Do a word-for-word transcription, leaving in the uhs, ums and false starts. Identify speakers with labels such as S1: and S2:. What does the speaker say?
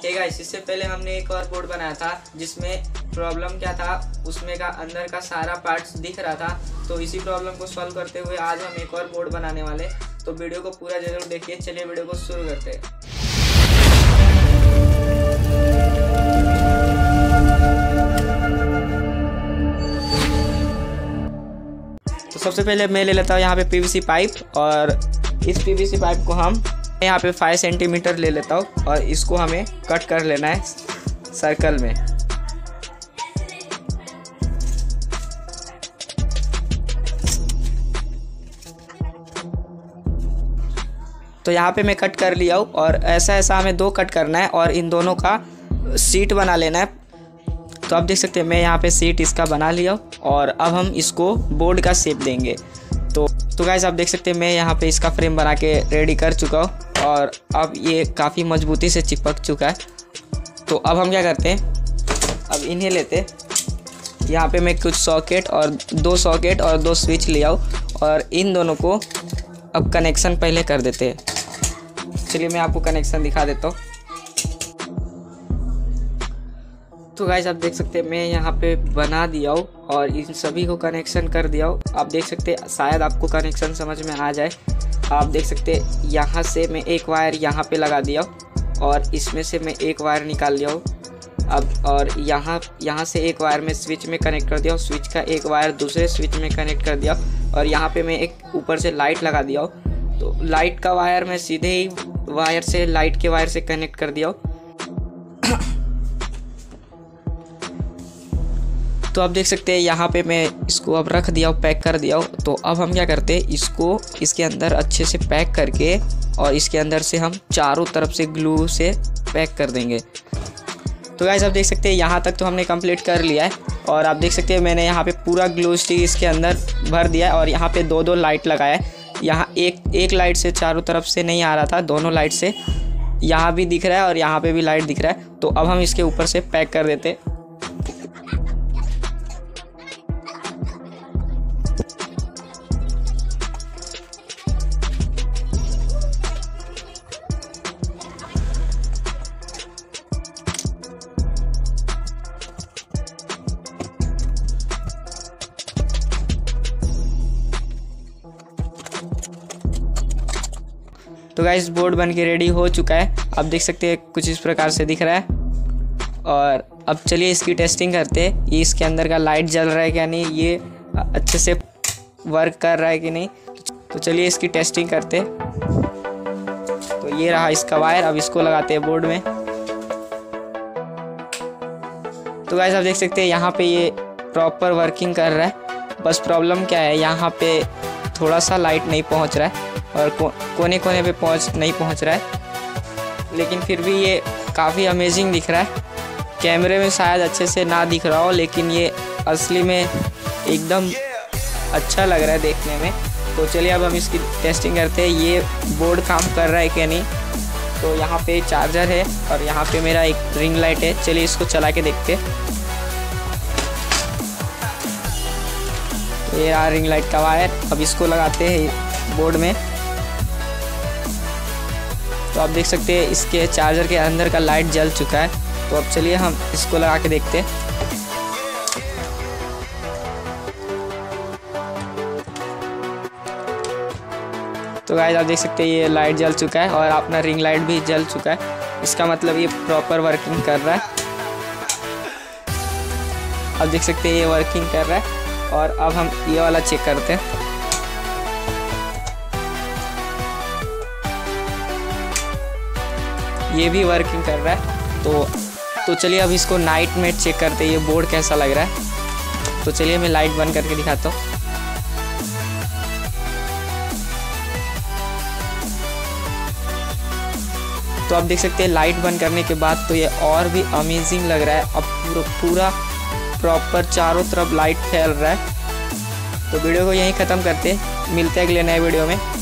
S1: Hey guys, इससे पहले हमने एक और बोर्ड बनाया था जिसमें प्रॉब्लम क्या था, उसमें का अंदर का सारा पार्ट्स दिख रहा था। तो इसी प्रॉब्लम को सॉल्व करते हुए आज हम एक और बोर्ड बनाने वाले। तो वीडियो को पूरा जरूर देखिए। चलिए वीडियो को शुरू करते हैं। तो सबसे पहले मैं ले लेता हूँ यहाँ पे पीवीसी पाइप, और इस पीवीसी पाइप को हम यहाँ पे फाइव सेंटीमीटर ले लेता हूँ और इसको हमें कट कर लेना है सर्कल में। तो यहाँ पे मैं कट कर लिया हूँ और ऐसा ऐसा हमें दो कट करना है और इन दोनों का सीट बना लेना है। तो आप देख सकते हैं मैं यहाँ पे सीट इसका बना लिया हूँ और अब हम इसको बोर्ड का शेप देंगे। तो तो गाइस आप देख सकते हैं मैं यहाँ पे इसका फ्रेम बना के रेडी कर चुका हूँ और अब ये काफ़ी मजबूती से चिपक चुका है। तो अब हम क्या करते हैं, अब इन्हें लेते, यहाँ पे मैं कुछ सॉकेट और दो सॉकेट और दो स्विच ले आऊँ और इन दोनों को अब कनेक्शन पहले कर देते हैं। चलिए मैं आपको कनेक्शन दिखा देता हूँ। तो गाइस आप देख सकते हैं मैं यहाँ पे बना दिया हूँ और इन सभी को कनेक्शन कर दिया हूँ। आप देख सकते हैं शायद आपको कनेक्शन समझ में आ जाए। आप देख सकते हैं यहाँ से मैं एक वायर यहाँ पे लगा दिया हूँ और इसमें से मैं एक वायर निकाल लिया हूँ अब, और यहाँ यहाँ से एक वायर में स्विच में कनेक्ट कर दिया हूँ, स्विच का एक वायर दूसरे स्विच में कनेक्ट कर दिया और यहाँ पे मैं एक ऊपर से लाइट लगा दिया हूँ। तो लाइट का वायर मैं सीधे ही वायर से लाइट के वायर से कनेक्ट कर दिया हूँ। तो आप देख सकते हैं यहाँ पे मैं इसको अब रख दिया हूँ, पैक कर दिया हूँ। तो अब हम क्या करते हैं, इसको इसके अंदर अच्छे से पैक करके और इसके अंदर से हम चारों तरफ से ग्लू से पैक कर देंगे। तो गाइस आप देख सकते हैं यहाँ तक तो हमने कंप्लीट कर लिया है और आप देख सकते हैं मैंने यहाँ पे पूरा ग्लू स्टिक इसके अंदर भर दिया है और यहाँ पे दो दो लाइट लगाया है। यहाँ एक एक लाइट से चारों तरफ से नहीं आ रहा था, दोनों लाइट से यहाँ भी दिख रहा है और यहाँ पे भी लाइट दिख रहा है। तो अब हम इसके ऊपर से पैक कर देते हैं। तो गाइस बोर्ड बन के रेडी हो चुका है। आप देख सकते हैं कुछ इस प्रकार से दिख रहा है। और अब चलिए इसकी टेस्टिंग करते हैं, ये इसके अंदर का लाइट जल रहा है क्या नहीं, ये अच्छे से वर्क कर रहा है कि नहीं। तो चलिए इसकी टेस्टिंग करते हैं। तो ये रहा इसका वायर, अब इसको लगाते हैं बोर्ड में। तो गाइस आप देख सकते हैं यहाँ पे ये प्रॉपर वर्किंग कर रहा है। बस प्रॉब्लम क्या है, यहाँ पे थोड़ा सा लाइट नहीं पहुँच रहा है और को, कोने कोने पे पहुंच नहीं पहुंच रहा है, लेकिन फिर भी ये काफ़ी अमेजिंग दिख रहा है। कैमरे में शायद अच्छे से ना दिख रहा हो, लेकिन ये असली में एकदम अच्छा लग रहा है देखने में। तो चलिए अब हम इसकी टेस्टिंग करते हैं, ये बोर्ड काम कर रहा है क्या नहीं। तो यहाँ पे चार्जर है और यहाँ पे मेरा एक रिंग लाइट है। चलिए इसको चला के देखते हैं। तो ये रहा रिंग लाइट का वायर, अब इसको लगाते हैं बोर्ड में। तो आप देख सकते हैं इसके चार्जर के अंदर का लाइट जल चुका है। तो अब चलिए हम इसको लगा के देखते हैं। तो गाइस आप देख सकते हैं ये लाइट जल चुका है और अपना रिंग लाइट भी जल चुका है। इसका मतलब ये प्रॉपर वर्किंग कर रहा है। आप देख सकते हैं ये वर्किंग कर रहा है और अब हम ये वाला चेक करते हैं। ये भी वर्किंग कर रहा है। तो तो चलिए अब इसको नाइट में चेक करते हैं ये बोर्ड कैसा लग रहा है। तो चलिए मैं लाइट बंद करके दिखाता हूँ। तो आप देख सकते हैं लाइट बंद करने के बाद तो ये और भी अमेजिंग लग रहा है। अब पूरा पूरा प्रॉपर चारों तरफ लाइट फैल रहा है। तो वीडियो को यहीं ख़त्म करते हैं, मिलते हैं अगले नए वीडियो में।